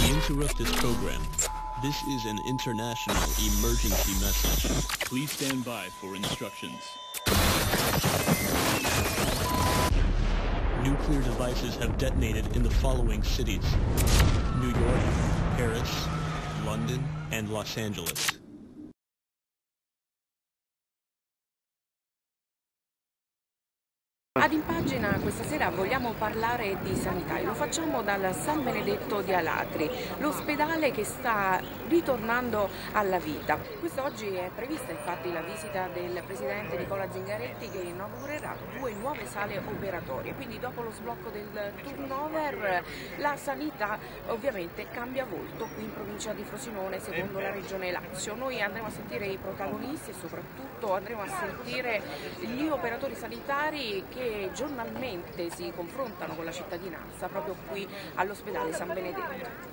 We interrupt this program. This is an international emergency message. Please stand by for instructions. Nuclear devices have detonated in the following cities: New York, Paris, London, and Los Angeles. Ad Impagina questa sera vogliamo parlare di sanità e lo facciamo dal San Benedetto di Alatri, l'ospedale che sta ritornando alla vita. Quest'oggi è prevista infatti la visita del presidente Nicola Zingaretti, che inaugurerà 2 nuove sale operatorie, quindi dopo lo sblocco del turnover la sanità ovviamente cambia volto qui in provincia di Frosinone secondo la regione Lazio. Noi andremo a sentire i protagonisti e soprattutto andremo a sentire gli operatori sanitari che giornalmente si confrontano con la cittadinanza proprio qui all'ospedale San Benedetto.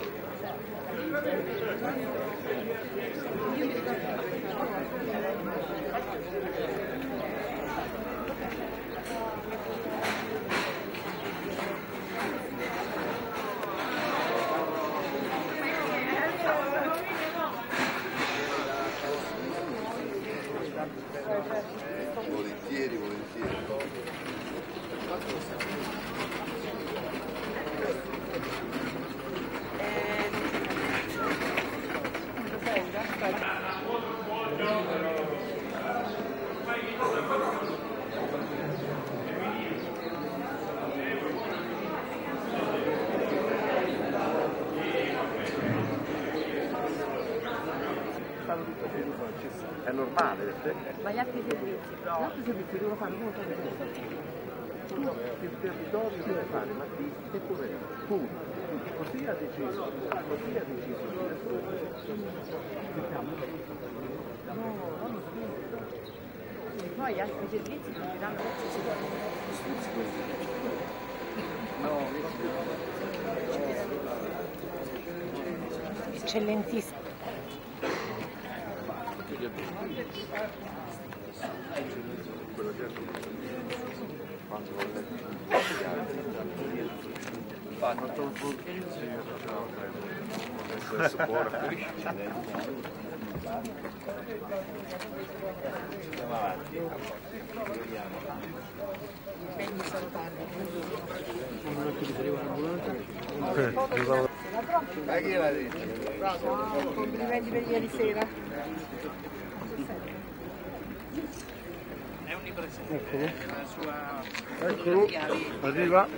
Volentieri. È normale, Ma gli altri servizi? Gli altri servizi devono fare molto bene. Il territorio deve fare la crisi e pure tu. Così ha deciso. Poi gli altri servizi non ti danno eccellentissimo. Complimenti per ieri sera. È onnipresente. Eccolo, arriva.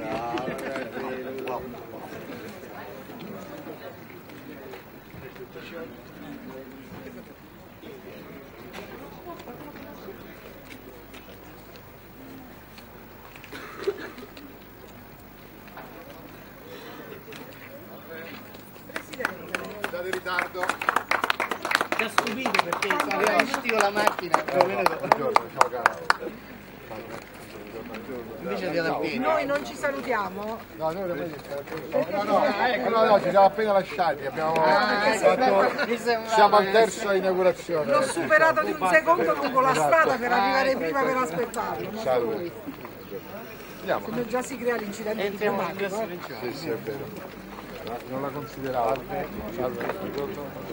State in ritardo. Ti ha stupito perché aveva gestito la macchina. Buongiorno, ciao caro. Invece di piedi. Noi non ci salutiamo? No, noi no, ci siamo appena lasciati, abbiamo fatto, siamo al terzo inaugurazione. L'ho superato di un secondo lungo la strada per arrivare prima per aspettarlo. Salve. Andiamo. Se no già si crea l'incidente diplomatico. Sì, è vero. Non la consideravo. Salve.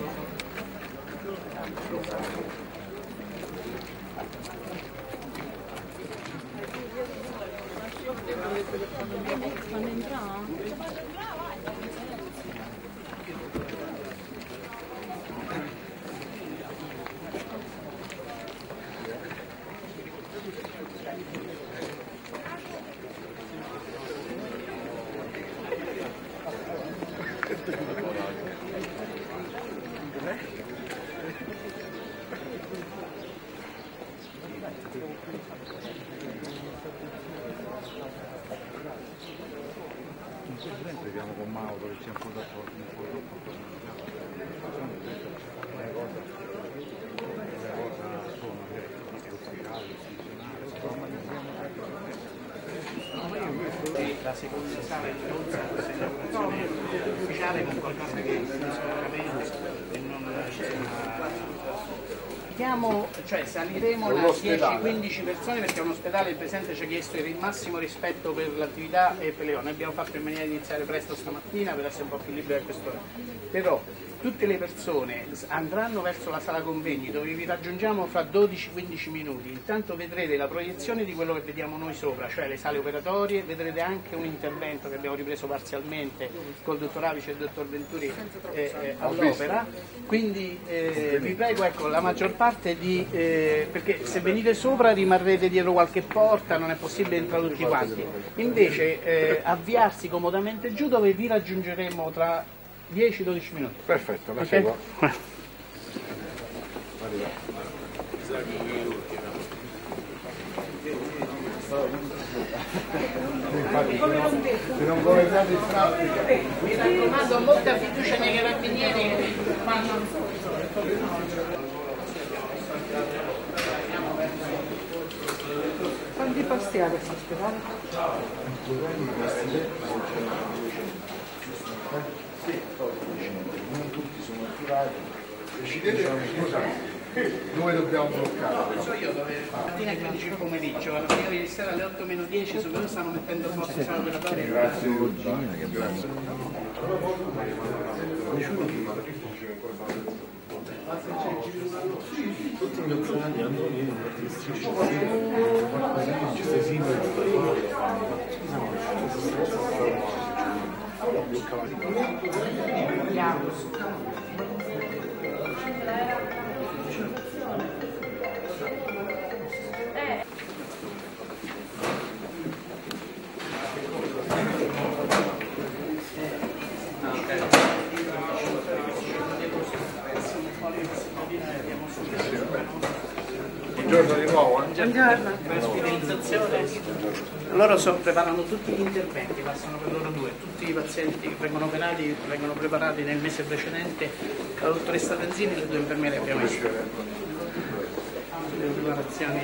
Fanno entrare? Vediamo con Mauro che c'è un po' d'accordo. La seconda sala non sarà inaugurazione ufficiale con qualcosa che non sicuramente e non saliremo da 10-15 persone perché è un ospedale, il Presidente ci ha chiesto il massimo rispetto per l'attività e per le ore. Abbiamo fatto in maniera di iniziare presto stamattina per essere un po' più liberi a quest'ora. Però tutte le persone andranno verso la sala convegni dove vi raggiungiamo fra 12-15 minuti. Intanto vedrete la proiezione di quello che vediamo noi sopra, cioè le sale operatorie, vedrete anche un intervento che abbiamo ripreso parzialmente col dottor Avice e il dottor Venturi all'opera. Quindi vi prego, ecco, la maggior parte perché se venite sopra rimarrete dietro qualche porta, non è possibile entrare tutti quanti. Invece avviarsi comodamente giù dove vi raggiungeremo tra 10-12 minuti. Perfetto, la Okay? seguo. Infatti, se non governate il traffico. Mi raccomando, molta fiducia nei carabinieri. Quanti posti ha questo ospedale? Non tutti sono attivati. Decidete dove dobbiamo bloccare. Non so io dove mattina alle 15 del pomeriggio, alla fine ieri sera alle 8-10 su quello stanno mettendo forza sala operatoria. Grazie. Tutti gli opzionali hanno lì Buongiorno di nuovo. Loro preparano tutti gli interventi, passano per loro due, tutti i pazienti che vengono operati vengono preparati nel mese precedente, la dottoressa Tanzini e le due infermiere che abbiamo messo. Le preparazioni.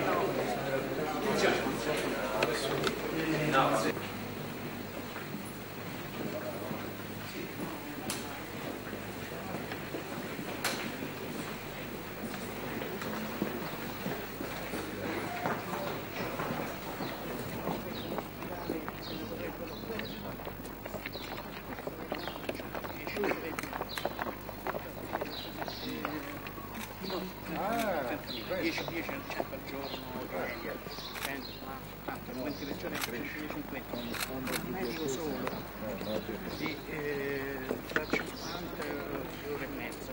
Tra 50 ore e mezza.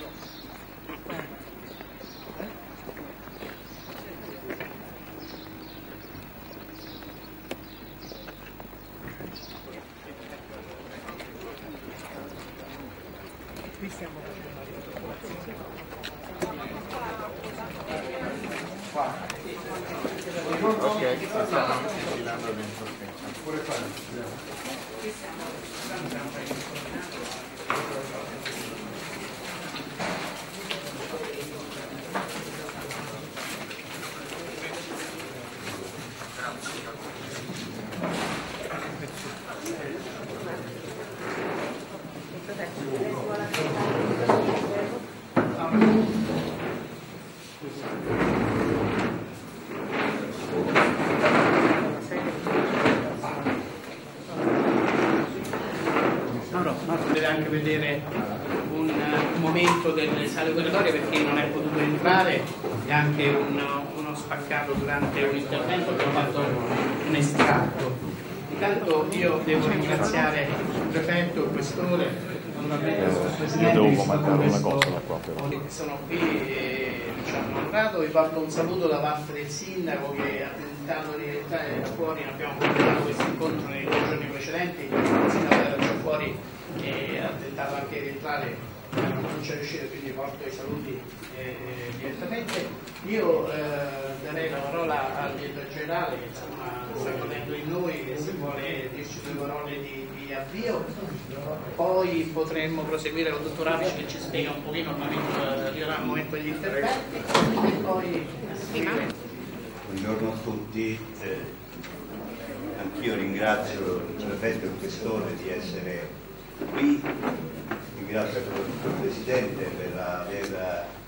Qui stiamo Ok, stiamo girando dentro. Pure deve anche vedere un momento delle sale operatorie per chi non è potuto entrare e anche uno spaccato durante un intervento. Abbiamo fatto un estratto. Intanto io devo ringraziare il prefetto, il questore, naturalmente il presidente che sono qui e ci hanno onorato. Vi porto un saluto da parte del sindaco che ha tentato di entrare fuori. Abbiamo completato questo incontro nei 2 giorni precedenti, il sindaco era già fuori e ha tentato anche di entrare, non c'è riuscito, quindi porto i saluti direttamente. Io darei la parola al direttore generale che insomma sta godendo in noi e se vuole dirci 2 parole di avvio, poi potremmo proseguire con il dottor Avice che ci spiega un pochino il momento degli interventi e poi Buongiorno a tutti, anch'io ringrazio il prefetto e il questore di essere qui, ringrazio soprattutto il Presidente per aver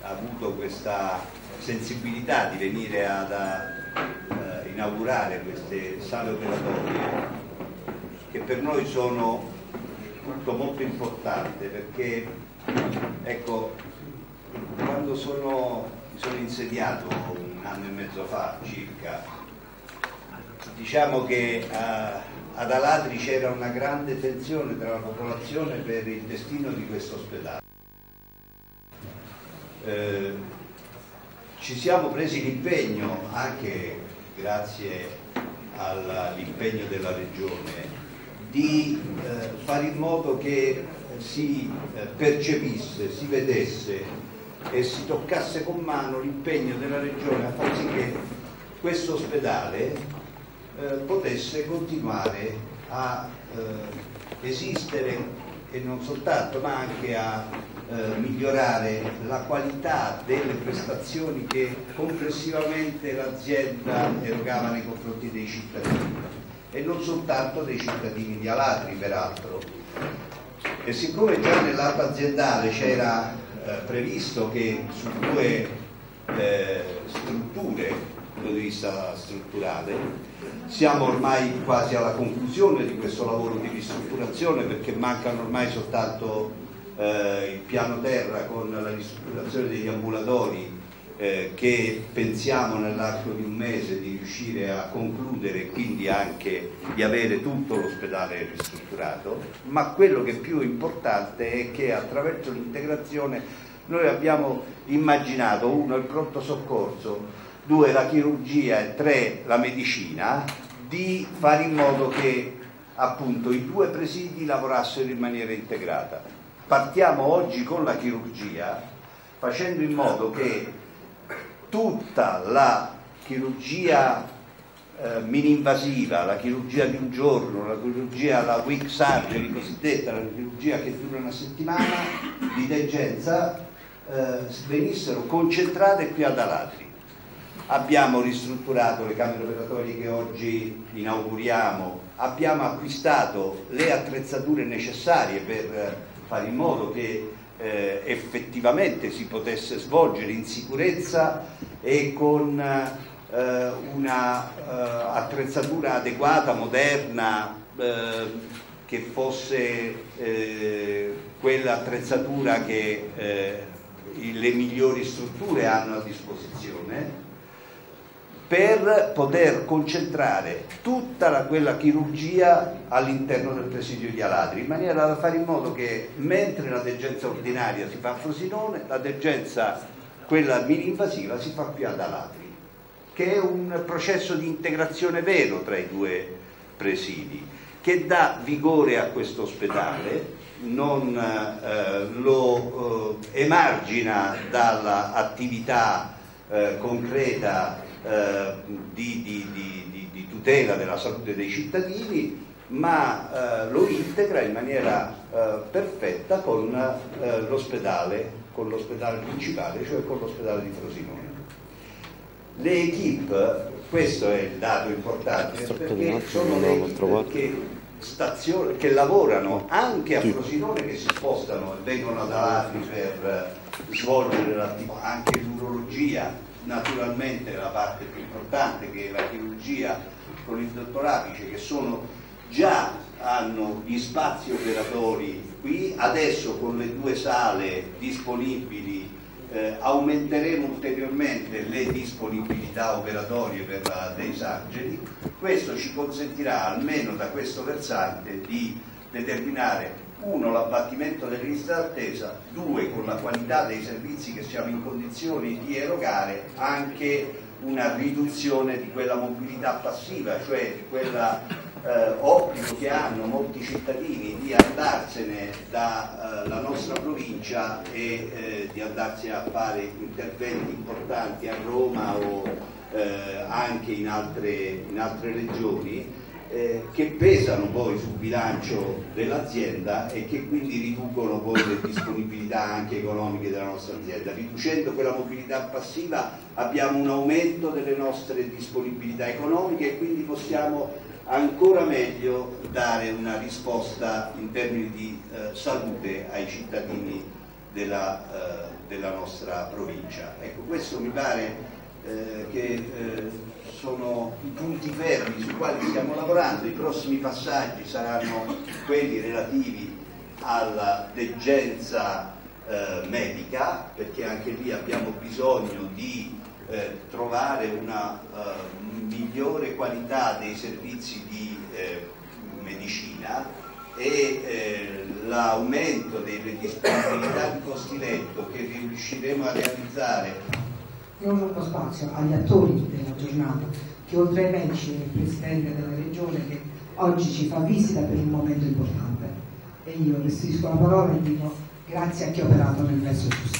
avuto questa sensibilità di venire ad inaugurare queste sale operatorie, che per noi sono tutto molto importante, perché ecco, quando mi sono insediato 1 anno e mezzo fa circa, diciamo che ad Alatri c'era una grande tensione tra la popolazione per il destino di questo ospedale. Ci siamo presi l'impegno, anche grazie all'impegno della Regione, di fare in modo che si percepisse, si vedesse e si toccasse con mano l'impegno della Regione a far sì che questo ospedale potesse continuare a esistere, e non soltanto, ma anche a migliorare la qualità delle prestazioni che complessivamente l'azienda erogava nei confronti dei cittadini, e non soltanto dei cittadini di Alatri peraltro. E siccome già nell'atto aziendale c'era previsto che su 2 strutture, dal punto di vista strutturale, siamo ormai quasi alla conclusione di questo lavoro di ristrutturazione, perché mancano ormai soltanto il piano terra con la ristrutturazione degli ambulatori, che pensiamo nell'arco di 1 mese di riuscire a concludere, e quindi anche di avere tutto l'ospedale ristrutturato. Ma quello che è più importante è che attraverso l'integrazione noi abbiamo immaginato 1 il pronto soccorso, 2 la chirurgia e 3 la medicina, di fare in modo che appunto i 2 presidi lavorassero in maniera integrata. Partiamo oggi con la chirurgia, facendo in modo che tutta la chirurgia mini-invasiva, la chirurgia di un giorno, la chirurgia, la week surgery cosiddetta, la chirurgia che dura 1 settimana di degenza, venissero concentrate qui ad Alatri. Abbiamo ristrutturato le camere operatorie che oggi inauguriamo, abbiamo acquistato le attrezzature necessarie per fare in modo che effettivamente si potesse svolgere in sicurezza e con una attrezzatura adeguata, moderna, che fosse quell'attrezzatura che le migliori strutture hanno a disposizione, per poter concentrare tutta quella chirurgia all'interno del presidio di Alatri, in maniera da fare in modo che mentre la degenza ordinaria si fa a Frosinone, la degenza, quella mini-invasiva, si fa qui ad Alatri, che è un processo di integrazione vero tra i 2 presidi, che dà vigore a questo ospedale, non lo emargina dall'attività concreta di tutela della salute dei cittadini, ma lo integra in maniera perfetta con l'ospedale principale, cioè con l'ospedale di Frosinone. Le equip, questo è il dato importante, perché sono le equip che lavorano anche a Frosinone, che si spostano e vengono ad Alatri per svolgere l'attività, anche l'urologia, naturalmente la parte più importante, che è la chirurgia con il dottor Apice, che già hanno gli spazi operatori qui. Adesso con le 2 sale disponibili aumenteremo ulteriormente le disponibilità operatorie per la day surgery. Questo ci consentirà, almeno da questo versante, di determinare 1 l'abbattimento delle liste d'attesa, 2 con la qualità dei servizi che siamo in condizioni di erogare, anche una riduzione di quella mobilità passiva, cioè di quella obbligo che hanno molti cittadini di andarsene dalla nostra provincia e di andarsi a fare interventi importanti a Roma o anche in altre regioni, che pesano poi sul bilancio dell'azienda e che quindi riducono poi le disponibilità anche economiche della nostra azienda. Riducendo quella mobilità passiva abbiamo un aumento delle nostre disponibilità economiche e quindi possiamo ancora meglio dare una risposta in termini di salute ai cittadini della nostra provincia. Ecco, questo mi pare che sono i punti fermi sui quali stiamo lavorando. I prossimi passaggi saranno quelli relativi alla degenza medica, perché anche lì abbiamo bisogno di trovare una migliore qualità dei servizi di medicina, e l'aumento delle disponibilità di posti letto che riusciremo a realizzare. Io non spazio agli attori della giornata, che oltre ai medici è il Presidente della Regione che oggi ci fa visita per un momento importante, e io restituisco la parola e dico grazie a chi ha operato nel verso giusto.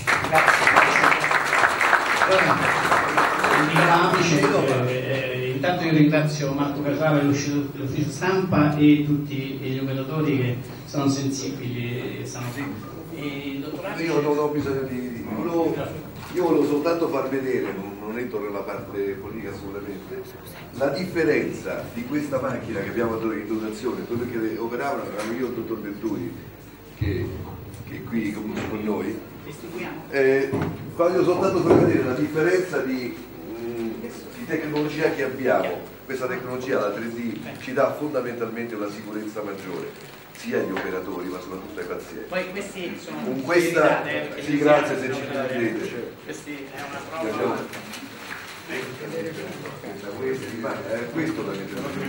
Intanto io ringrazio Marco Carrara dell'ufficio stampa e tutti gli operatori che sono sensibili e stanno Io non ho bisogno di io volevo soltanto far vedere, non entro nella parte politica assolutamente, la differenza di questa macchina che abbiamo dato in dotazione, quello che operavano erano io e il dottor Venturi che è qui con noi. Voglio soltanto far vedere la differenza di tecnologia che abbiamo. Questa tecnologia, la 3D, ci dà fondamentalmente una sicurezza maggiore sia agli operatori ma soprattutto ai pazienti. Poi questi sono con questa sì, grazie se ci vedete. Questi è una prova. Questo da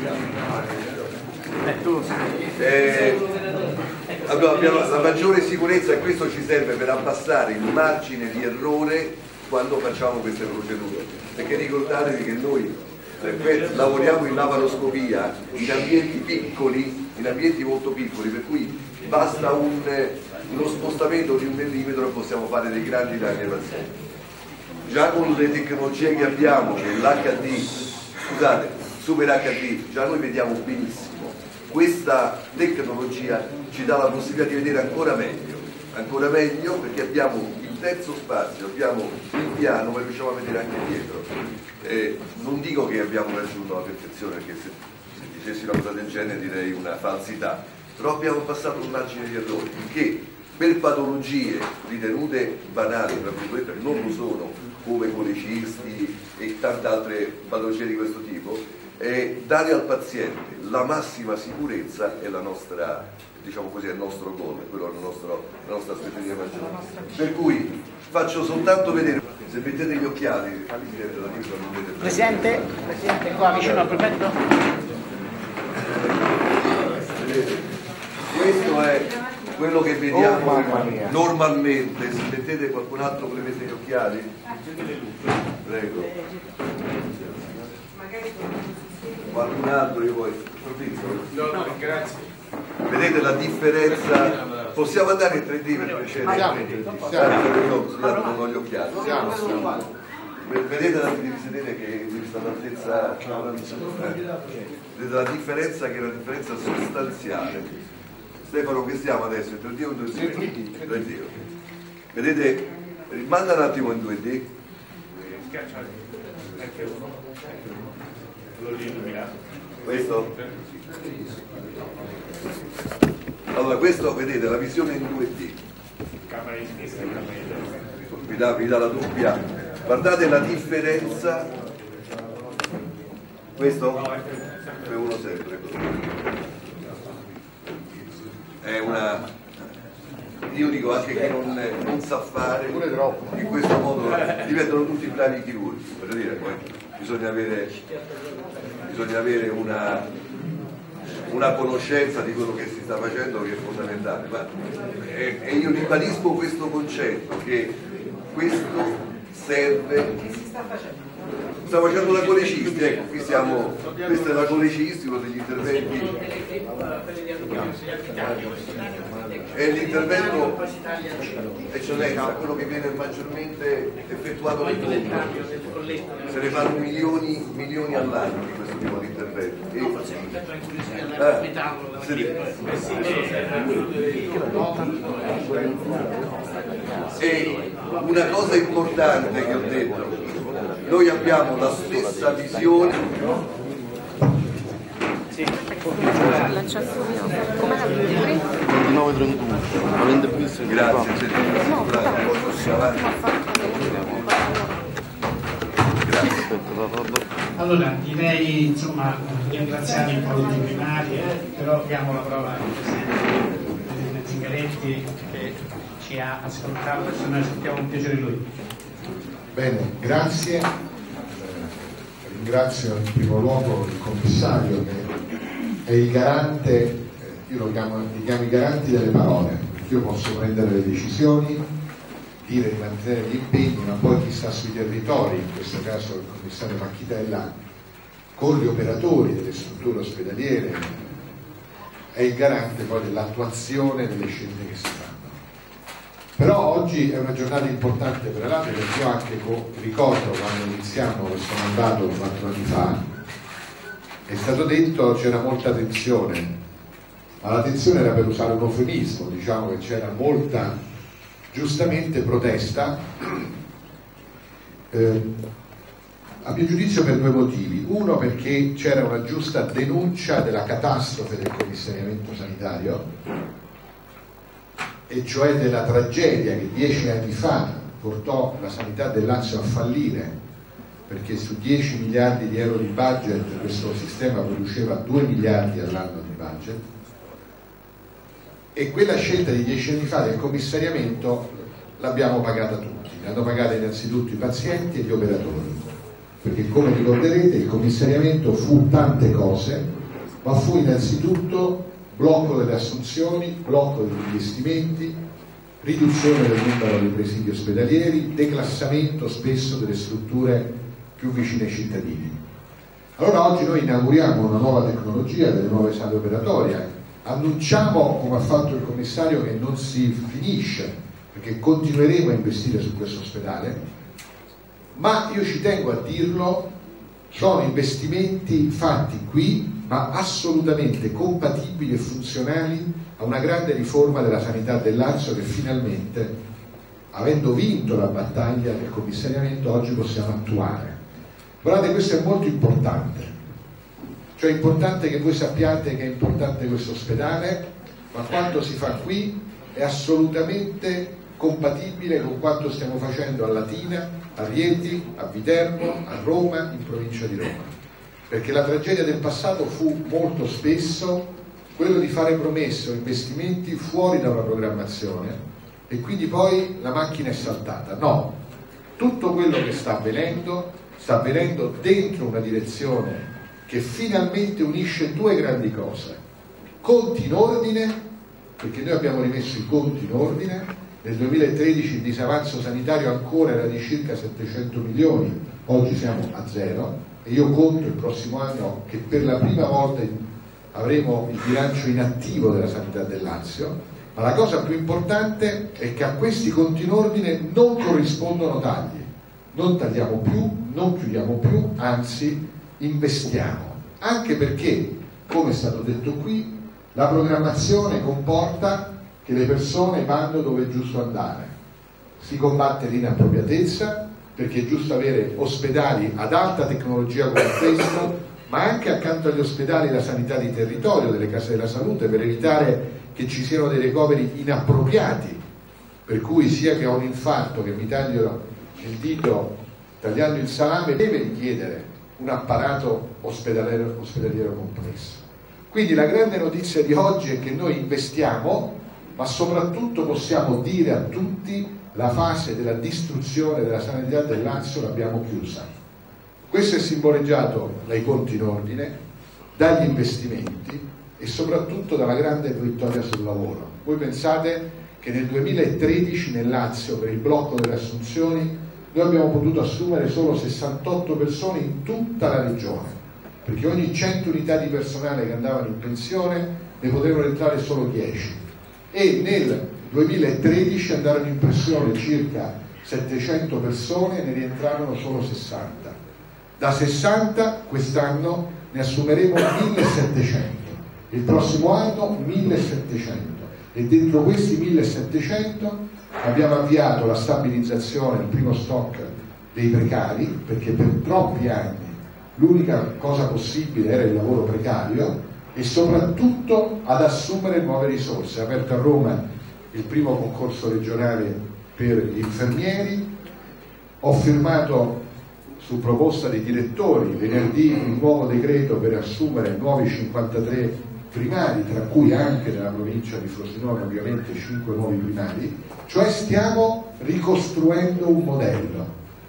mettere. Allora, abbiamo la maggiore sicurezza e questo ci serve per abbassare il margine di errore quando facciamo queste procedure, perché ricordatevi che noi lavoriamo in laparoscopia in ambienti piccoli, in ambienti molto piccoli, per cui basta uno spostamento di 1 millimetro e possiamo fare dei grandi danni ai pazienti. Già con le tecnologie che abbiamo, che l'HD, scusate, Super HD, già noi vediamo benissimo. Questa tecnologia ci dà la possibilità di vedere ancora meglio perché abbiamo il terzo spazio, abbiamo il piano ma riusciamo a vedere anche dietro. Non dico che abbiamo raggiunto la perfezione, perché se dicessi una cosa del genere direi una falsità, però abbiamo passato un margine di errore che per patologie ritenute banali, tra virgolette, che non lo sono, come colecisti e tante altre patologie di questo tipo, dare al paziente la massima sicurezza è la nostra, diciamo così, è il nostro goal, quello è la nostra aspettativa maggiore. Per cui faccio soltanto vedere, se mettete gli occhiali, Presidente, qua vicino al prefetto. Questo è quello che vediamo normalmente. Se mettete qualcun altro che mette gli occhiali, prego. Qualcun altro, io poi grazie. Vedete la differenza? Possiamo andare in 3D per piacere? Non ho gli occhiali. Vedete che questa altezza, vedete la differenza, che è una differenza sostanziale. Stefano, che stiamo adesso? In 3D o in 2D? 3D. Vedete, rimanda un attimo in 2D. Questo? Allora, questo vedete la visione in 2D. Vi dà la doppia. Guardate la differenza. Questo? È uno sempre. È una. Io dico anche che non sa fare in questo modo diventano tutti bravi chirurghi, voglio dire, poi bisogna avere una conoscenza di quello che si sta facendo, che è fondamentale. E io ribadisco questo concetto, che questo serve. Stiamo facendo la colecisti, ecco, questa è la colecisti, uno degli interventi. È l'intervento eccellenza, quello che viene maggiormente effettuato nel mondo. Se ne fanno milioni all'anno di questo tipo di interventi. E una cosa importante che ho detto, noi abbiamo la stessa visione. Lanciato io. Come la 29-31, avendo visto che Grazie. Allora, direi insomma di ringraziare un po' i primari, però diamo la parola al Presidente Zingaretti che ci ha ascoltato, adesso noi ascoltiamo con piacere lui. Bene, grazie. Ringrazio in primo luogo il commissario che è il garante, io li chiamo i garanti delle parole, perché io posso prendere le decisioni, dire di mantenere gli impegni, ma poi chi sta sui territori, in questo caso il commissario Macchitella, con gli operatori delle strutture ospedaliere, è il garante poi dell'attuazione delle scelte che si fanno. Però oggi è una giornata importante per l'Alpe, perché io anche ricordo quando iniziamo questo mandato 4 anni fa, è stato detto c'era molta tensione, ma la tensione era per usare un eufemismo, diciamo che c'era molta giustamente protesta, a mio giudizio per 2 motivi. Uno, perché c'era una giusta denuncia della catastrofe del commissariamento sanitario, e cioè della tragedia che 10 anni fa portò la sanità del Lazio a fallire, perché su 10 miliardi di euro di budget questo sistema produceva 2 miliardi all'anno di budget. E quella scelta di 10 anni fa del commissariamento l'abbiamo pagata tutti, l'hanno pagata innanzitutto i pazienti e gli operatori, perché come ricorderete il commissariamento fu tante cose, ma fu innanzitutto blocco delle assunzioni, blocco degli investimenti, riduzione del numero dei presidi ospedalieri, declassamento spesso delle strutture più vicine ai cittadini. Allora oggi noi inauguriamo una nuova tecnologia, delle nuove sale operatorie. Annunciamo, come ha fatto il commissario, che non si finisce, perché continueremo a investire su questo ospedale, ma io ci tengo a dirlo, sono investimenti fatti qui, ma assolutamente compatibili e funzionali a una grande riforma della sanità del Lazio che finalmente, avendo vinto la battaglia del commissariamento, oggi possiamo attuare. Guardate, questo è molto importante. Cioè è importante che voi sappiate che è importante questo ospedale, ma quanto si fa qui è assolutamente compatibile con quanto stiamo facendo a Latina, a Rieti, a Viterbo, a Roma, in provincia di Roma. Perché la tragedia del passato fu molto spesso quello di fare promesse o investimenti fuori da una programmazione e quindi poi la macchina è saltata. No, tutto quello che sta avvenendo dentro una direzione che finalmente unisce 2 grandi cose: conti in ordine, perché noi abbiamo rimesso i conti in ordine. Nel 2013 il disavanzo sanitario ancora era di circa 700 milioni, oggi siamo a 0 e io conto il prossimo anno che per la prima volta avremo il bilancio in attivo della sanità del Lazio, ma la cosa più importante è che a questi conti in ordine non corrispondono tagli, non tagliamo più, non chiudiamo più, anzi investiamo, anche perché, come è stato detto qui, la programmazione comporta che le persone vanno dove è giusto andare. Si combatte l'inappropriatezza, perché è giusto avere ospedali ad alta tecnologia come questo, ma anche accanto agli ospedali la sanità di territorio, delle case della salute, per evitare che ci siano dei ricoveri inappropriati, per cui sia che ho un infarto che mi taglio il dito tagliando il salame deve richiedere un apparato ospedaliero complesso. Quindi la grande notizia di oggi è che noi investiamo, ma soprattutto possiamo dire a tutti: la fase della distruzione della sanità del Lazio l'abbiamo chiusa. Questo è simboleggiato dai conti in ordine, dagli investimenti e soprattutto dalla grande vittoria sul lavoro. Voi pensate che nel 2013 nel Lazio, per il blocco delle assunzioni, noi abbiamo potuto assumere solo 68 persone in tutta la regione, perché ogni 100 unità di personale che andavano in pensione ne potevano entrare solo 10, e nel 2013 andarono in pensione circa 700 persone e ne rientrarono solo 60. Da 60 quest'anno ne assumeremo 1700, il prossimo anno 1700, e dentro questi 1700 abbiamo avviato la stabilizzazione, il primo stock dei precari, perché per troppi anni l'unica cosa possibile era il lavoro precario, e soprattutto ad assumere nuove risorse. Ha aperto a Roma il primo concorso regionale per gli infermieri, ho firmato su proposta dei direttori venerdì il nuovo decreto per assumere nuovi 53 primari, tra cui anche nella provincia di Frosinone ovviamente 5 nuovi primari, cioè stiamo ricostruendo un modello.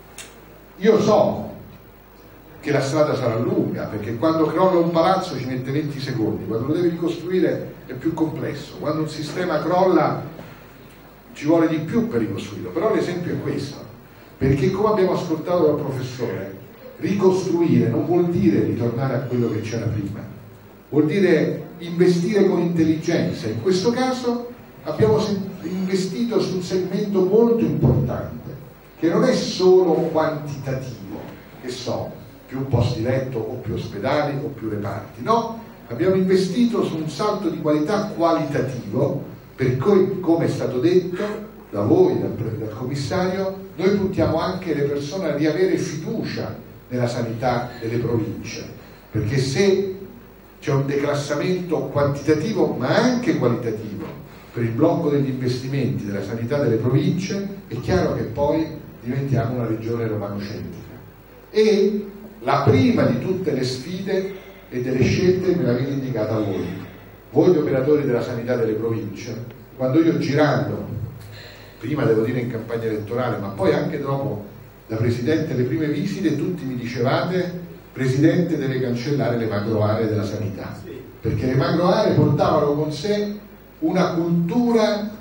Io so che la strada sarà lunga, perché quando crolla un palazzo ci mette 20 secondi, quando lo devi ricostruire è più complesso, quando un sistema crolla ci vuole di più per ricostruirlo, però l'esempio è questo, perché come abbiamo ascoltato dal professore, ricostruire non vuol dire ritornare a quello che c'era prima, vuol dire investire con intelligenza. In questo caso abbiamo investito su un segmento molto importante, che non è solo quantitativo, che so, più posti letto o più ospedali o più reparti, no, abbiamo investito su un salto di qualità qualitativo, per cui, come è stato detto da voi, dal commissario, noi puntiamo anche le persone a riavere fiducia nella sanità delle province, perché se c'è un declassamento quantitativo ma anche qualitativo per il blocco degli investimenti della sanità delle province, è chiaro che poi diventiamo una regione romanocentrica. E la prima di tutte le sfide e delle scelte me l'avete indicata voi gli operatori della sanità delle province. Quando io girando, prima devo dire in campagna elettorale, ma poi anche dopo da presidente alle prime visite, tutti mi dicevate: Presidente, deve cancellare le macro aree della sanità, perché le macro aree portavano con sé una cultura.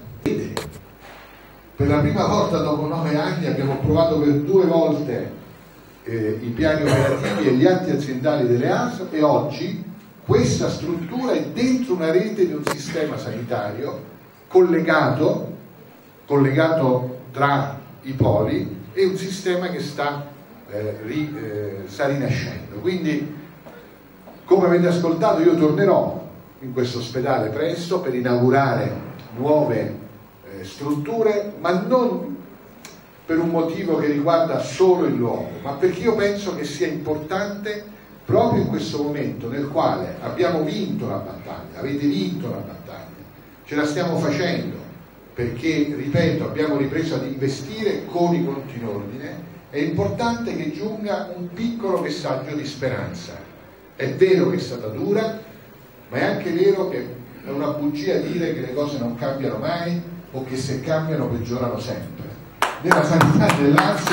Per la prima volta dopo 9 anni abbiamo approvato per 2 volte i piani operativi e gli atti aziendali delle ASL, e oggi questa struttura è dentro una rete di un sistema sanitario collegato tra i poli, e un sistema che sta rinascendo. Quindi, come avete ascoltato, io tornerò in questo ospedale presto per inaugurare nuove strutture, ma non per un motivo che riguarda solo il luogo, ma perché io penso che sia importante proprio in questo momento nel quale abbiamo vinto la battaglia, avete vinto la battaglia, ce la stiamo facendo, perché, ripeto, abbiamo ripreso ad investire con i conti in ordine. È importante che giunga un piccolo messaggio di speranza. È vero che è stata dura, ma è anche vero che è una bugia dire che le cose non cambiano mai o che se cambiano peggiorano sempre. Nella sanità del Lazio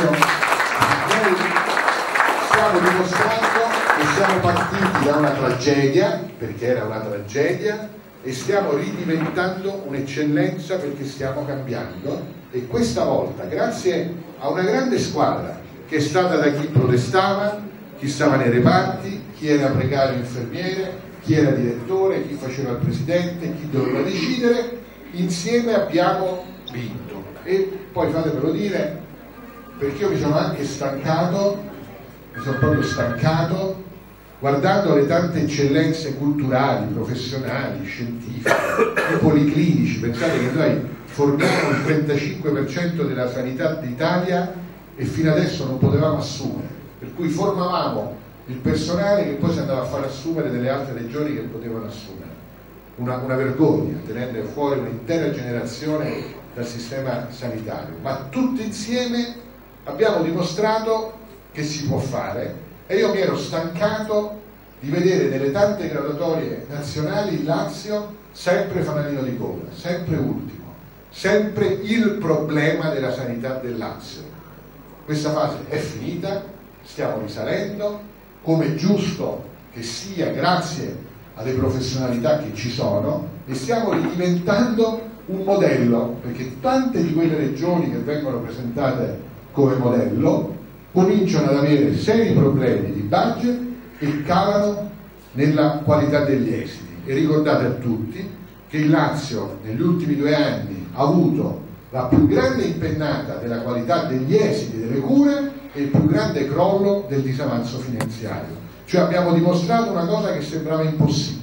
noi stiamo dimostrando che siamo partiti da una tragedia, perché era una tragedia, e stiamo ridiventando un'eccellenza perché stiamo cambiando, e questa volta, grazie a una grande squadra che è stata da chi protestava, chi stava nei reparti, chi era precario infermiere, chi era direttore, chi faceva il presidente, chi doveva decidere, insieme abbiamo vinto. E poi fatemelo dire, perché io mi sono anche stancato, mi sono proprio stancato guardando le tante eccellenze culturali, professionali, scientifiche, i policlinici. Pensate che noi forniamo il 35% della sanità d'Italia e fino adesso non potevamo assumere, per cui formavamo il personale che poi si andava a far assumere nelle altre regioni che potevano assumere. Una vergogna, tenere fuori un'intera generazione dal sistema sanitario, ma tutti insieme abbiamo dimostrato che si può fare, e io mi ero stancato di vedere nelle tante graduatorie nazionali il Lazio sempre fanalino di coda, sempre ultimo, sempre il problema della sanità del Lazio. Questa fase è finita, stiamo risalendo, come è giusto che sia, grazie alle professionalità che ci sono, e stiamo ridiventando un modello, perché tante di quelle regioni che vengono presentate come modello cominciano ad avere seri problemi di budget e calano nella qualità degli esiti. E ricordate a tutti che il Lazio negli ultimi 2 anni ha avuto la più grande impennata della qualità degli esiti delle cure e il più grande crollo del disavanzo finanziario. Cioè abbiamo dimostrato una cosa che sembrava impossibile.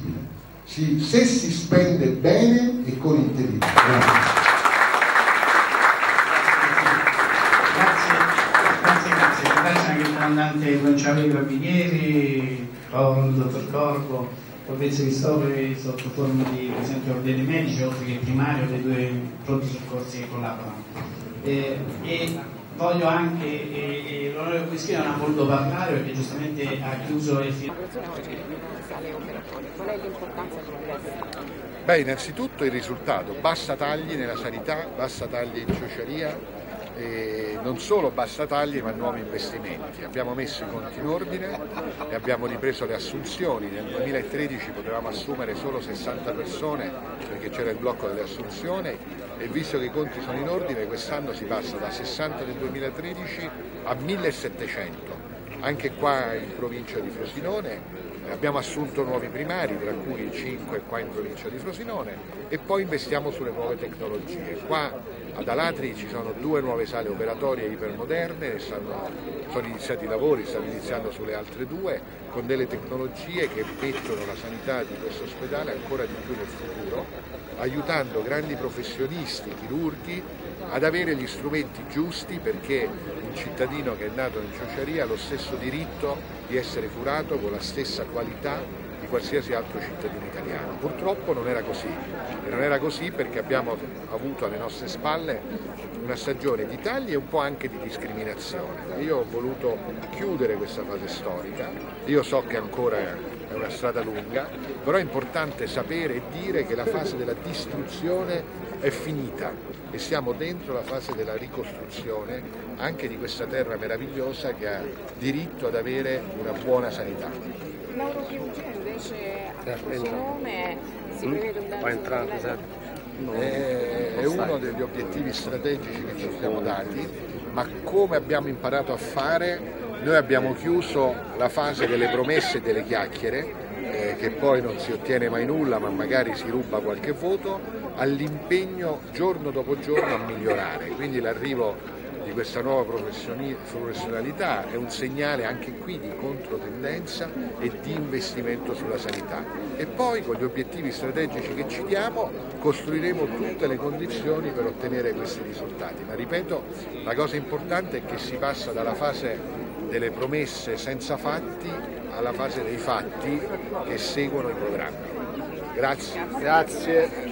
Se si spende bene e con intelligenza. Grazie anche al comandante Lanciano dei Carabinieri, il dottor Corvo, provvedesse ristori sotto forma di, per esempio, dei medici oltre che primario, dei 2 pronti soccorsi che collaborano. E voglio anche, l'onorevole Guischino non ha voluto parlare perché giustamente ha chiuso il film. Qual è l'importanza di questo? Beh, innanzitutto il risultato, basta tagli nella sanità, basta tagli in ciociaria, e non solo basta tagli ma nuovi investimenti. Abbiamo messo i conti in ordine e abbiamo ripreso le assunzioni. Nel 2013 potevamo assumere solo 60 persone perché c'era il blocco delle assunzioni e visto che i conti sono in ordine quest'anno si passa da 60 del 2013 a 1700. Anche qua in provincia di Frosinone abbiamo assunto nuovi primari, tra cui 5 qua in provincia di Frosinone, e poi investiamo sulle nuove tecnologie. Qua ad Alatri ci sono 2 nuove sale operatorie ipermoderne, sono iniziati i lavori, stanno iniziando sulle altre 2, con delle tecnologie che mettono la sanità di questo ospedale ancora di più nel futuro, aiutando grandi professionisti, chirurghi, ad avere gli strumenti giusti perché un cittadino che è nato in ciociaria ha lo stesso diritto di essere curato con la stessa qualità di qualsiasi altro cittadino italiano. Purtroppo non era così, e non era così perché abbiamo avuto alle nostre spalle una stagione di tagli e un po' anche di discriminazione. Io ho voluto chiudere questa fase storica, io so che ancora è una strada lunga, però è importante sapere e dire che la fase della distruzione è finita e siamo dentro la fase della ricostruzione anche di questa terra meravigliosa che ha diritto ad avere una buona sanità. Neurochirurgia invece a Frosinone si prevede un dato è uno degli obiettivi strategici che ci siamo dati, ma come abbiamo imparato a fare, noi abbiamo chiuso la fase delle promesse e delle chiacchiere, che poi non si ottiene mai nulla ma magari si ruba qualche voto, all'impegno giorno dopo giorno a migliorare. Quindi l'arrivo di questa nuova professionalità è un segnale anche qui di controtendenza e di investimento sulla sanità. E poi con gli obiettivi strategici che ci diamo costruiremo tutte le condizioni per ottenere questi risultati. Ma ripeto, la cosa importante è che si passa dalla fase delle promesse senza fatti alla fase dei fatti che seguono i programmi. Grazie. Grazie.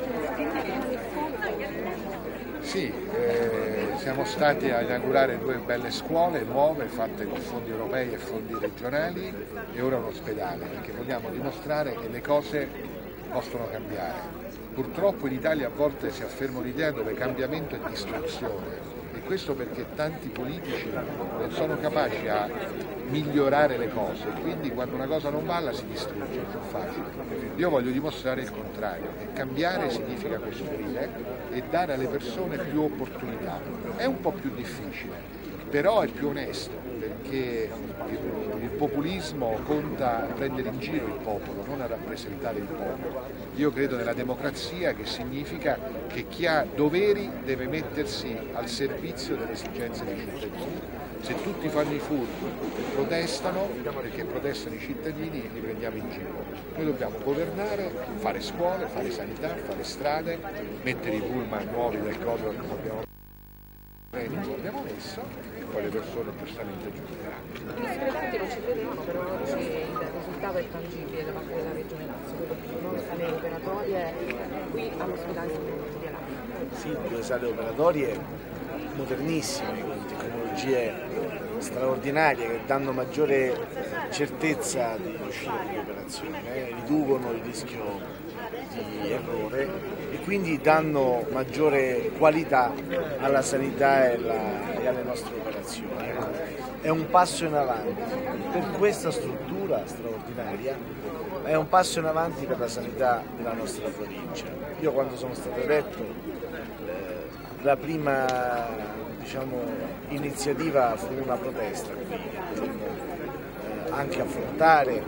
Sì, siamo stati a inaugurare 2 belle scuole nuove fatte con fondi europei e fondi regionali e ora un ospedale, perché vogliamo dimostrare che le cose possono cambiare. Purtroppo in Italia a volte si afferma un'idea dove cambiamento è distruzione. E questo perché tanti politici non sono capaci a migliorare le cose, quindi quando una cosa non va la si distrugge, è più facile. Io voglio dimostrare il contrario, che cambiare significa costruire e dare alle persone più opportunità. È un po' più difficile, però è più onesto, perché il populismo conta a prendere in giro il popolo, non a rappresentare il popolo. Io credo nella democrazia, che significa che chi ha doveri deve mettersi al servizio delle esigenze dei cittadini. Se tutti fanno i furbi e protestano, perché protestano i cittadini, li prendiamo in giro. Noi dobbiamo governare, fare scuole, fare sanità, fare strade, mettere i pullman nuovi del Codro che abbiamo messo e poi le persone giustamente giudicheranno. I discrepanti non ci credevano, però oggi il risultato è tangibile da parte della Regione Lazio, quello di nuove sale operatorie qui all'ospedale San Benedetto di Alatri. Sì, 2 sale operatorie modernissime, con tecnologie straordinarie che danno maggiore certezza di riuscita dell'operazione, riducono il rischio di errore e quindi danno maggiore qualità alla sanità e alle nostre operazioni. È un passo in avanti per questa struttura straordinaria, è un passo in avanti per la sanità della nostra provincia. Io quando sono stato eletto la prima iniziativa fu una protesta qui, anche affrontare.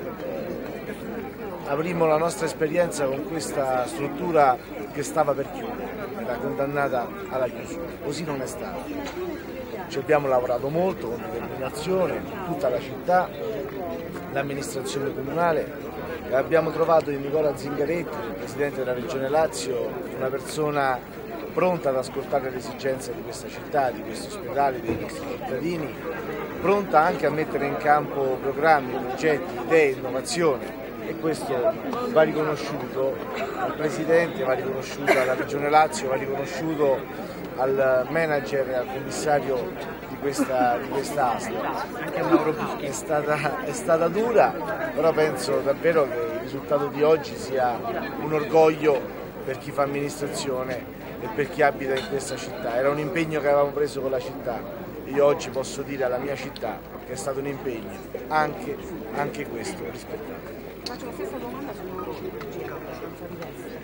Abrimmo la nostra esperienza con questa struttura che stava per chiudere, era condannata alla chiusura, così non è stato. Ci abbiamo lavorato molto con determinazione, tutta la città, l'amministrazione comunale, e abbiamo trovato in Nicola Zingaretti, il Presidente della Regione Lazio, una persona pronta ad ascoltare le esigenze di questa città, di questo ospedale, dei nostri cittadini, pronta anche a mettere in campo programmi, progetti, idee, innovazione. e questo va riconosciuto al Presidente, va riconosciuto alla Regione Lazio, va riconosciuto al manager e al commissario di questa asta. È stata dura, però penso davvero che il risultato di oggi sia un orgoglio per chi fa amministrazione e per chi abita in questa città. Era un impegno che avevamo preso con la città e io oggi posso dire alla mia città che è stato un impegno anche questo rispettato. Faccio la stessa domanda su neurochirurgia, abbastanza diversa.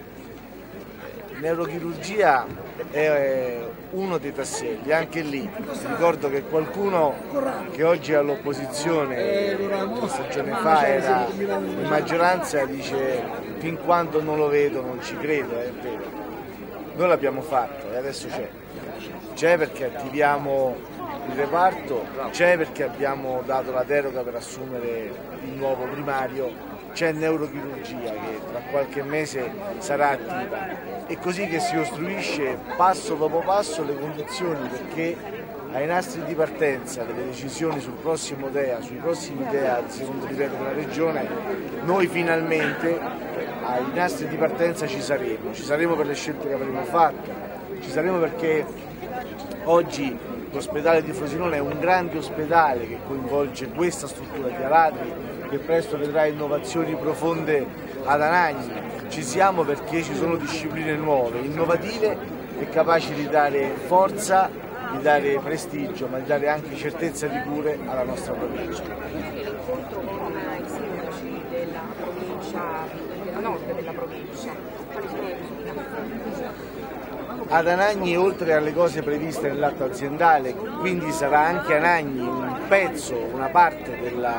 Neurochirurgia è uno dei tasselli, anche lì ricordo che qualcuno che oggi è all'opposizione, una stagione fa era in maggioranza, dice fin quando non lo vedo non ci credo, è vero. Noi l'abbiamo fatto e adesso c'è perché attiviamo il reparto, c'è perché abbiamo dato la deroga per assumere il nuovo primario, c'è neurochirurgia che tra qualche mese sarà attiva e così che si costruisce passo dopo passo le condizioni perché ai nastri di partenza delle decisioni sui prossimi DEA di secondo livello della Regione, noi finalmente ai nastri di partenza ci saremo per le scelte che avremo fatto, ci saremo perché oggi l'ospedale di Frosinone è un grande ospedale che coinvolge questa struttura di Alatri, che presto vedrà innovazioni profonde ad Anagni. Ci siamo perché ci sono discipline nuove, innovative e capaci di dare forza, di dare prestigio, ma di dare anche certezza di cure alla nostra provincia. L'incontro con i sindaci della provincia, della nord della provincia, quali sono i risultati? Ad Anagni, oltre alle cose previste nell'atto aziendale, quindi sarà anche Anagni un pezzo, una parte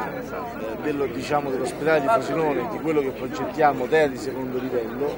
dell'ospedale di Frosinone, di quello che progettiamo DEA di secondo livello.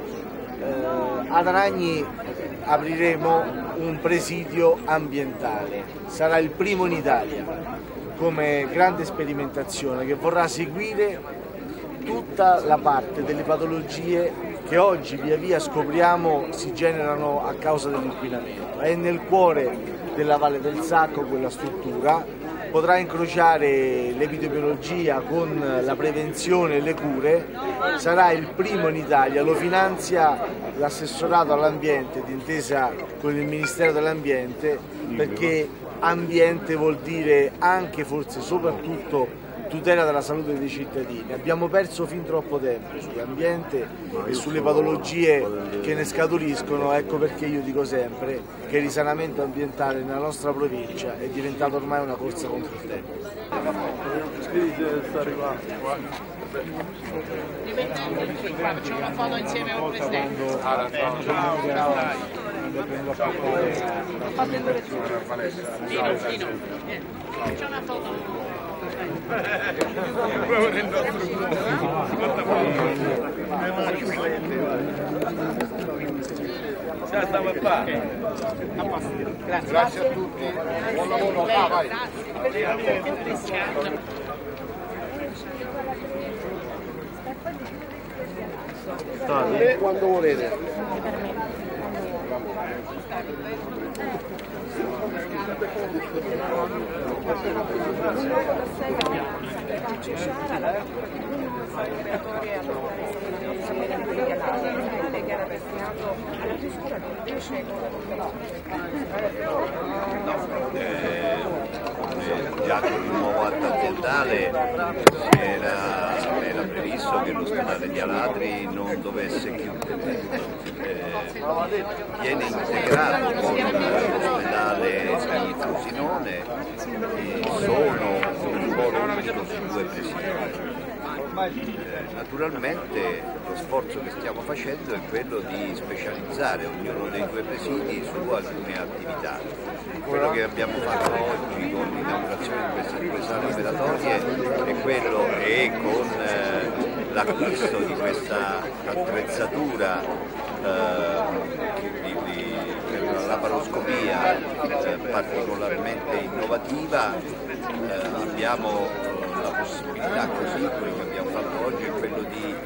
Ad Anagni apriremo un presidio ambientale, sarà il primo in Italia come grande sperimentazione che vorrà seguire tutta la parte delle patologie che oggi via via scopriamo si generano a causa dell'inquinamento. È nel cuore della Valle del Sacco quella struttura, potrà incrociare l'epidemiologia con la prevenzione e le cure, sarà il primo in Italia, lo finanzia l'assessorato all'ambiente d'intesa con il Ministero dell'Ambiente, perché ambiente vuol dire anche, forse soprattutto, tutela della salute dei cittadini. Abbiamo perso fin troppo tempo sull'ambiente e sulle patologie che ne scaturiscono, ecco perché io dico sempre che il risanamento ambientale nella nostra provincia è diventato ormai una corsa contro il tempo. Facciamo una foto insieme al Presidente. Facciamo una foto. Grazie a tutti, buon lavoro. Vai. Quando volete. Già con il nuovo atto aziendale era previsto che l'ospedale di Alatri non dovesse chiudere, viene integrato con l'ospedale di Frosinone e sono un ruolo unico su due presidi. Naturalmente lo sforzo che stiamo facendo è quello di specializzare ognuno dei due presidi su alcune attività. Quello che abbiamo fatto oggi con l'inaugurazione di queste due sale operatorie è quello che con l'acquisto di questa attrezzatura per la laparoscopia particolarmente innovativa abbiamo la possibilità, così quello che abbiamo fatto oggi è quello di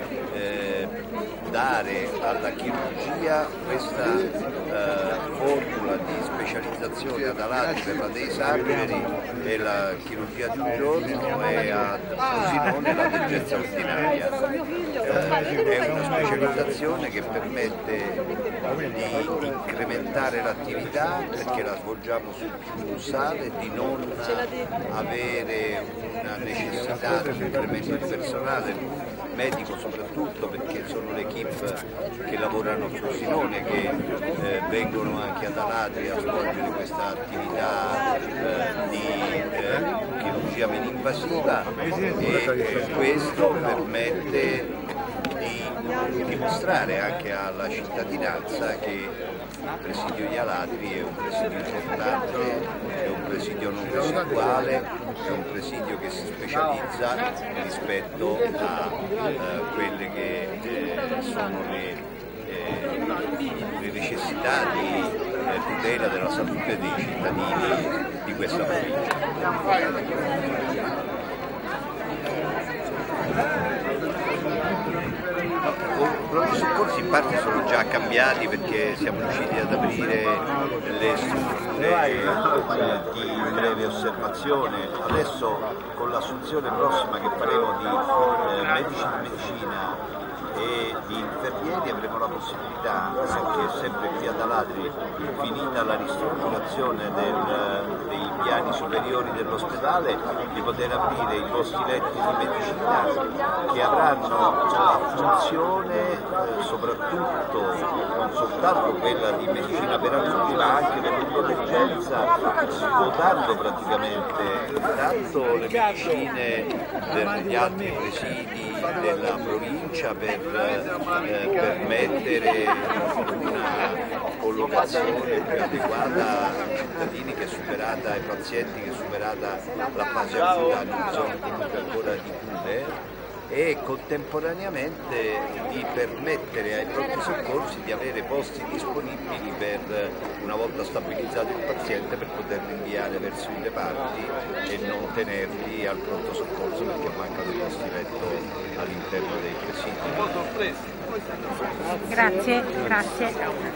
dare alla chirurgia questa formula di specializzazione specializzazione ad Alatri per la Dei Sabberi e la chirurgia di un giorno e a Frosinone la degenza ordinaria. È una specializzazione che permette di incrementare l'attività perché la svolgiamo su più sale, di non avere una necessità di incremento di personale medico, soprattutto perché sono le equip che lavorano a Frosinone che vengono anche ad Alatri a svolgere questa attività di chirurgia mini-invasiva e questo permette di dimostrare anche alla cittadinanza che il presidio di Alatri è un presidio importante, è un presidio non residuale, è un presidio che si specializza rispetto a quelle che sono le necessità di tutela della salute dei cittadini di questa provincia. I pronto soccorsi in parte sono già cambiati perché siamo riusciti ad aprire le strutture di breve osservazione. Adesso con l'assunzione prossima che faremo di medici di medicina e di infermieri avremo la possibilità, anche sempre qui ad Alatri, finita la ristrutturazione dei piani superiori dell'ospedale, di poter aprire i posti letti di medicina che avranno la funzione soprattutto non soltanto quella di medicina per adulti ma anche dell'urgenza, svuotando praticamente tanto le medicine degli altri presidi della provincia per permettere una collocazione più adeguata ai cittadini che è superata, ai pazienti che è superata la fase acuta, hanno bisogno comunque ancora di cure, e contemporaneamente di permettere ai pronti soccorsi di avere posti disponibili per, una volta stabilizzato il paziente, per poterlo inviare verso i reparti e non tenerli al pronto soccorso perché mancano posti letto all'interno dei presidi. Grazie, grazie.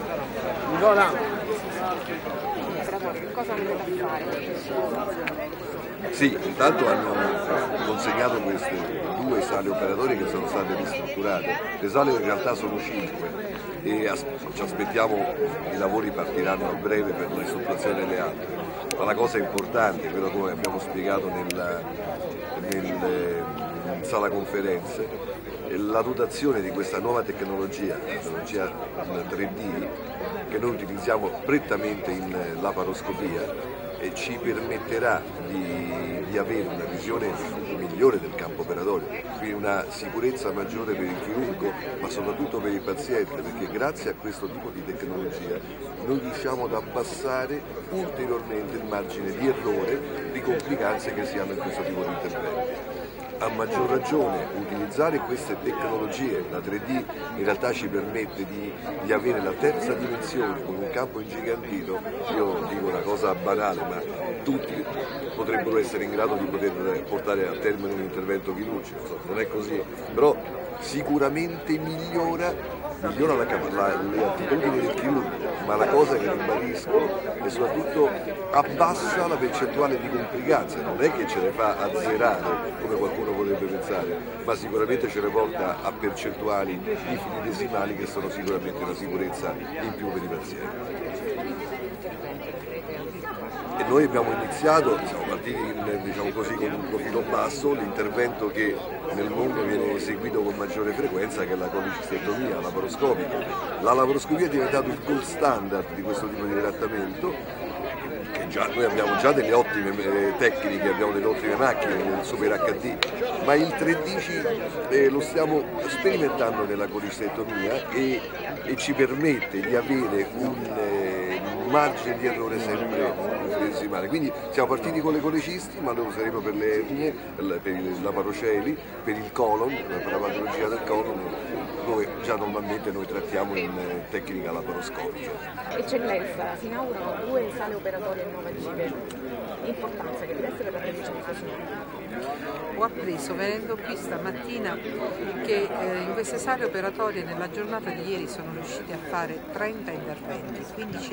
Cosa volete fare? Sì, intanto hanno consegnato queste 2 sale operatorie che sono state ristrutturate. Le sale in realtà sono 5 e ci aspettiamo, i lavori partiranno a breve per la ristrutturazione delle altre. Ma la cosa importante, quello che abbiamo spiegato in sala conferenze, è la dotazione di questa nuova tecnologia, la tecnologia 3D, che noi utilizziamo prettamente in laparoscopia e ci permetterà di avere una visione migliore del campo operatorio, quindi una sicurezza maggiore per il chirurgo ma soprattutto per il paziente, perché grazie a questo tipo di tecnologia noi riusciamo ad abbassare ulteriormente il margine di errore, di complicanze che si hanno in questo tipo di interventi. A maggior ragione utilizzare queste tecnologie, la 3D in realtà ci permette di avere la terza dimensione con un campo ingigantito. Io dico una cosa banale, ma tutti potrebbero essere in grado di poter portare a termine un intervento chirurgico, non è così, però sicuramente migliora le attitudini del chirurgo, ma la cosa che ribadisco è soprattutto abbassa la percentuale di complicanze, non è che ce le fa azzerare come qualcuno potrebbe pensare, ma sicuramente ce le porta a percentuali infinitesimali che sono sicuramente una sicurezza in più per i pazienti. E noi abbiamo iniziato, siamo partiti diciamo così, con un profilo basso, l'intervento che nel mondo viene eseguito con maggiore frequenza, che è la colicistectomia laparoscopica. La laparoscopia è diventato il gold standard di questo tipo di trattamento, che noi abbiamo già delle ottime tecniche, abbiamo delle ottime macchine nel Super HD, ma il 3D lo stiamo sperimentando nella colicistectomia e ci permette di avere un margine di errore sempre infinitesimale. Quindi siamo partiti con le colecisti, ma lo useremo per le etnie, per i laparoceli, per il colon, per la patologia del colon, dove già normalmente noi trattiamo in tecnica laparoscopica. Eccellenza, si inaugurano 2 sale operatorie innovative. L'importanza che deve essere per la provincia di Frosinone. Ho appreso venendo qui stamattina che in queste sale operatorie nella giornata di ieri sono riusciti a fare 30 interventi, 15 la mattina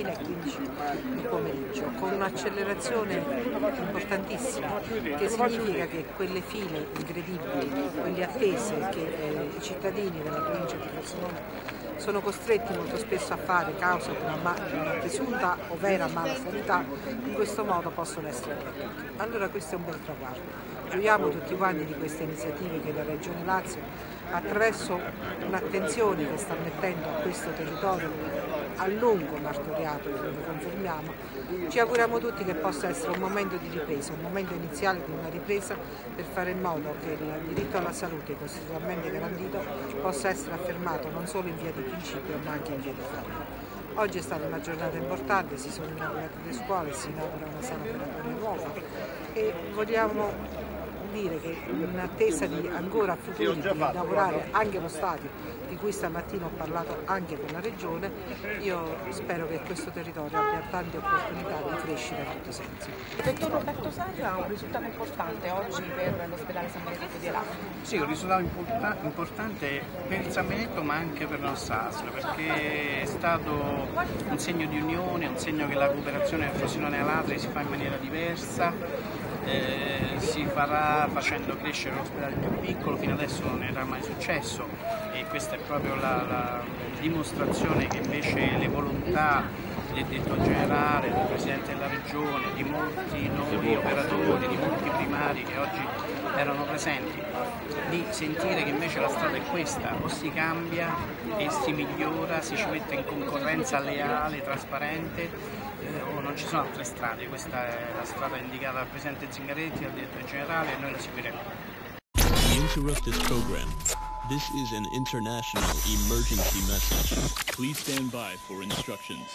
mattina e 15 il pomeriggio, con un'accelerazione importantissima, che significa che quelle file incredibili, quelle attese che i cittadini della provincia di Frosinone sono costretti molto spesso a fare causa di una presunta o vera mala sanità, in questo modo possono essere abbattuti. Allora questo è un bel traguardo. Gioiamo tutti quanti di queste iniziative che la Regione Lazio, attraverso un'attenzione che sta mettendo a questo territorio a lungo martoriato, e lo confermiamo, ci auguriamo tutti che possa essere un momento di ripresa, un momento iniziale di una ripresa per fare in modo che il diritto alla salute costituzionalmente garantito possa essere affermato non solo in via di principio ma anche in via di fatto. Oggi è stata una giornata importante, si sono inaugurate le scuole, si inaugura una sala operatoria nuova e vogliamo dire che in attesa di ancora futuri di inaugurare anche lo stadio di cui stamattina ho parlato anche con la Regione, io spero che questo territorio abbia tante opportunità di crescita in tutti i sensi. Dottor Roberto Sarra, un risultato importante oggi per l'ospedale San Benedetto di Alatri. Sì, un risultato importante per il San Benedetto ma anche per la nostra ASL, perché è stato un segno di unione, un segno che la cooperazione Frosinone-Alatri si fa in maniera diversa. Si farà facendo crescere l'ospedale più piccolo, fino adesso non era mai successo e questa è proprio la dimostrazione che invece le volontà del direttore generale, del Presidente della Regione, di molti noi operatori, di molti primari che oggi erano presenti, di sentire che invece la strada è questa, o si cambia e si migliora, si ci mette in concorrenza leale, trasparente, o non ci sono altre strade. Questa è la strada indicata dal Presidente Zingaretti, dal Direttore Generale, e noi la seguiremo. We interrupt this program. This is an international emergency message. Please stand by for instructions.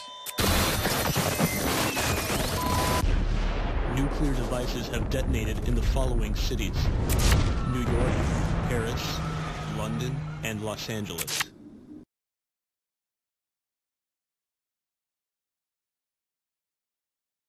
Nuclear devices have detonated in the following cities: New York, Paris, London, and Los Angeles.